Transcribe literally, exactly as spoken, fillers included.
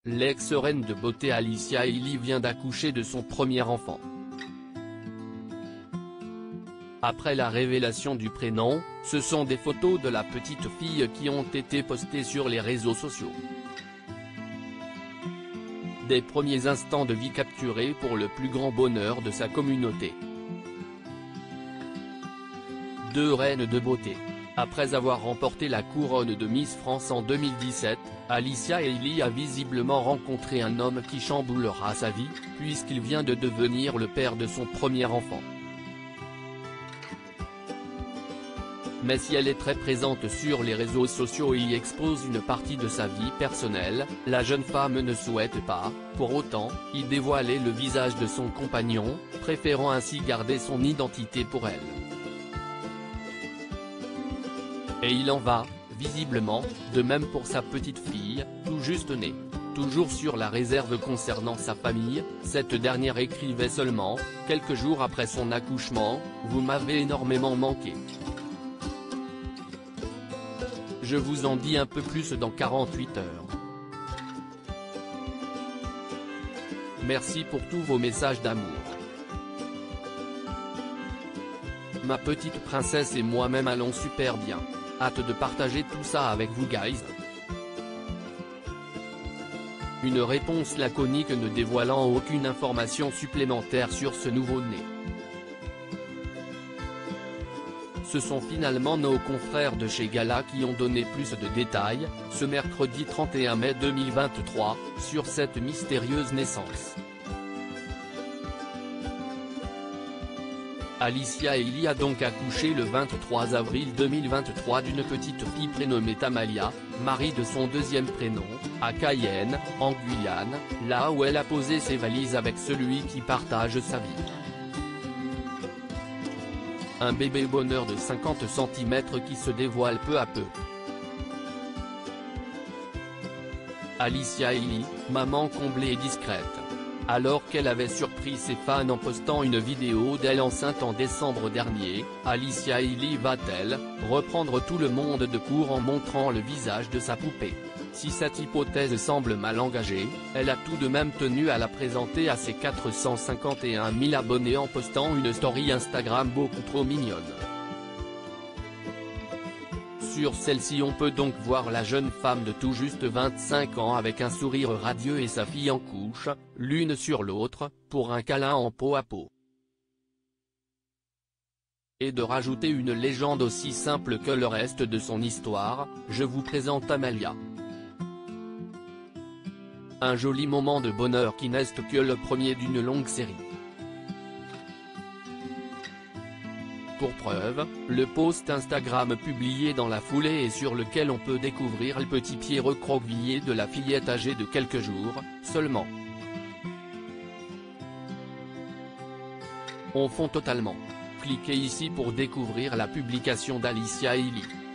l'ex-reine de beauté Alicia Hailey vient d'accoucher de son premier enfant. Après la révélation du prénom, ce sont des photos de la petite fille qui ont été postées sur les réseaux sociaux. Des premiers instants de vie capturés pour le plus grand bonheur de sa communauté. Deux reines de beauté. Après avoir remporté la couronne de Miss France en deux mille dix-sept, Alicia Hailey a visiblement rencontré un homme qui chamboulera sa vie, puisqu'il vient de devenir le père de son premier enfant. Mais si elle est très présente sur les réseaux sociaux et y expose une partie de sa vie personnelle, la jeune femme ne souhaite pas, pour autant, y dévoiler le visage de son compagnon, préférant ainsi garder son identité pour elle. Et il en va, visiblement, de même pour sa petite fille, tout juste née. Toujours sur la réserve concernant sa famille, cette dernière écrivait seulement, quelques jours après son accouchement, « Vous m'avez énormément manqué. Je vous en dis un peu plus dans quarante-huit heures. Merci pour tous vos messages d'amour. Ma petite princesse et moi-même allons super bien. Hâte de partager tout ça avec vous guys. » Une réponse laconique ne dévoilant aucune information supplémentaire sur ce nouveau-né. Ce sont finalement nos confrères de chez Gala qui ont donné plus de détails, ce mercredi trente et un mai deux mille vingt-trois, sur cette mystérieuse naissance. Alicia Hailey a donc accouché le vingt-trois avril deux mille vingt-trois d'une petite fille prénommée Tamalia, Marie de son deuxième prénom, à Cayenne, en Guyane, là où elle a posé ses valises avec celui qui partage sa vie. Un bébé bonheur de cinquante centimètres qui se dévoile peu à peu. Alicia Hailey, maman comblée et discrète. Alors qu'elle avait surpris ses fans en postant une vidéo d'elle enceinte en décembre dernier, Alicia Hailey va-t-elle reprendre tout le monde de court en montrant le visage de sa poupée? Si cette hypothèse semble mal engagée, elle a tout de même tenu à la présenter à ses quatre cent cinquante et un mille abonnés en postant une story Instagram beaucoup trop mignonne. Sur celle-ci on peut donc voir la jeune femme de tout juste vingt-cinq ans avec un sourire radieux et sa fille en couche, l'une sur l'autre, pour un câlin en peau à peau. Et de rajouter une légende aussi simple que le reste de son histoire, je vous présente Amalia. Un joli moment de bonheur qui n'est que le premier d'une longue série. Pour preuve, le post Instagram publié dans la foulée et sur lequel on peut découvrir le petit pied recroquevillé de la fillette âgée de quelques jours, seulement. On fond totalement. Cliquez ici pour découvrir la publication d'Alicia Hailey.